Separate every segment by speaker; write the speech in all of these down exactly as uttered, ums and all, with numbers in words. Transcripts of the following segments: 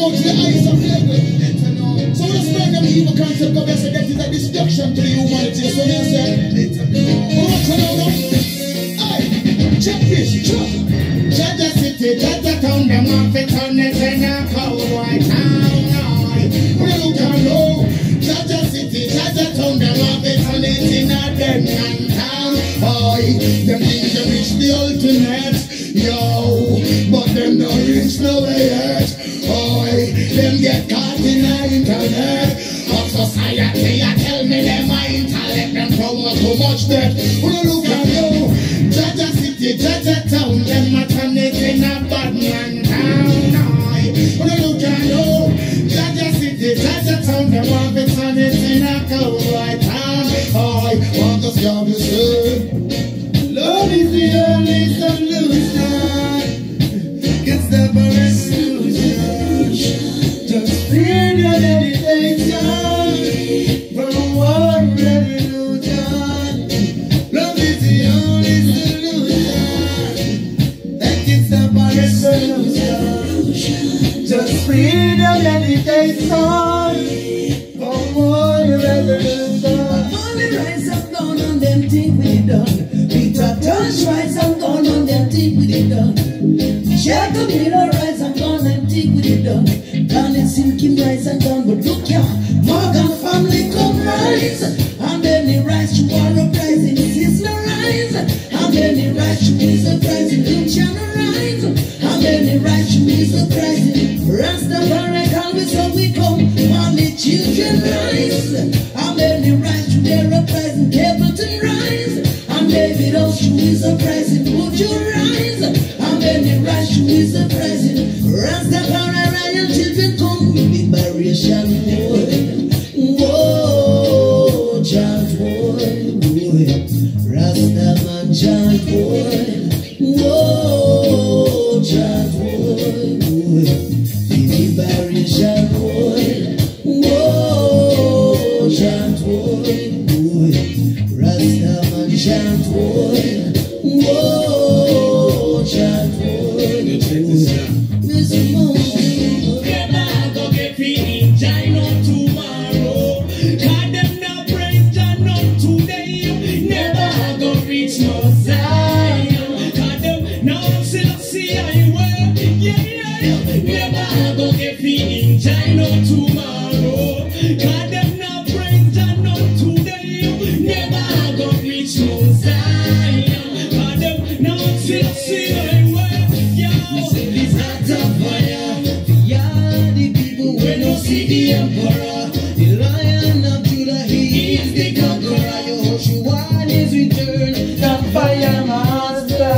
Speaker 1: much the eyes of the so let's bring them evil concept of us that is a destruction to the humanity. So they say, what's another? Hey, check this, check. Jaja City, Jaja Town, them off it on the ten and cowboy town. We look and low. Jaja City, Jaja Town, them off it on the ten and ten town. Boy, them think they reach the ultimate. Yo, but them don't reach nowhere yet. Boy, them get caught in the internet of society. I tell me them my intellect, them promote too much debt. We look at you, Jaja City, Jaja Town, them a turn it in a bad man town. We look at you, Jaja City, Jaja Town, them want to turn it in a cowboy town. I want to stop you, sir. Love is the only solution. It's the resolution. Just feed your meditation from one revolution. Love is the only solution. That is the resolution. Just feed your meditation from one revolution. All the rise up down on them think we done. Peter Tosh rise and gone on them think with it done. Jacob Miller rise and gone and think with it done. Garnet Sinking rise and gone, but look here, Morgan family come rise. And then they rise to war uprising, Sister rise. And then they rise to is uprising, Luciano rise. And then they rise to is uprising, Rastafari always so we come, all the children rise. And then they rise to their uprising, Capleton rise. David Ocean is a present, would you rise? And then the rush is a present. Rastafari royal children come with liberation boy. Whoa, chant boy, boy. Rastaman chant boy. Whoa, chant boy, boy. Liberation boy. Whoa, chant boy, boy. Rastaman chant boy, whoa, chant boy. Miss Monkey, never go get feeling China tomorrow. God them now praise China today. Never go reach no Zion. God them now still see I will. Yeah, yeah. Never go get feeling China tomorrow. God them now praise China today. Never go reach no Zion. God them now still see I will. Yeah, this heart of fire. Yeah, the people when no see the emperor, the Lion of Judah, he is the conqueror. Yehoshua is returned, the fire master.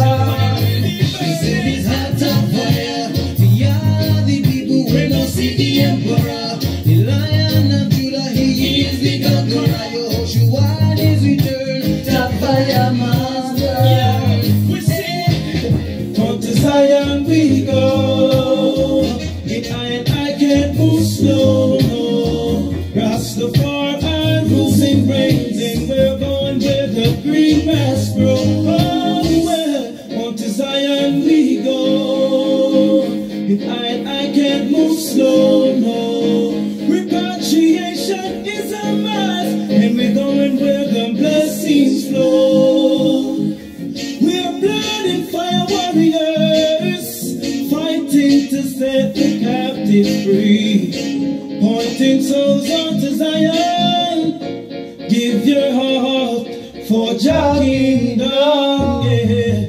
Speaker 1: This heart of fire. Yeah, the people when no see the emperor, the Lion of Judah, he is the conqueror. Yehoshua is returned, the fire master. Yeah, we say, come to Zion we go. It I and I can't move slow, no. Rastafari rules and reigns, and we're going where the green grass grows. Oh, well, on to Zion we go. It I and I can't move slow, no. Repatriation is a must, and we're going where the blessings flow. We're blood and fire warriors, fighting to set the captives free, pointing souls on to Zion. Give your heart for Jah kingdom, yeah.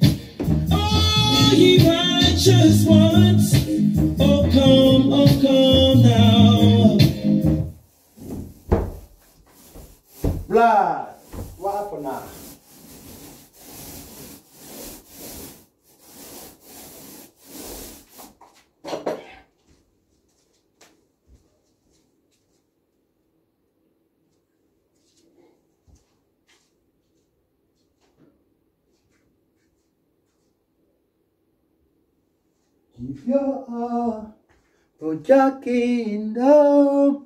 Speaker 1: Oh, ye righteous ones, oh come, oh come now. Blood, what happened now? Give your heart for Jah kingdom.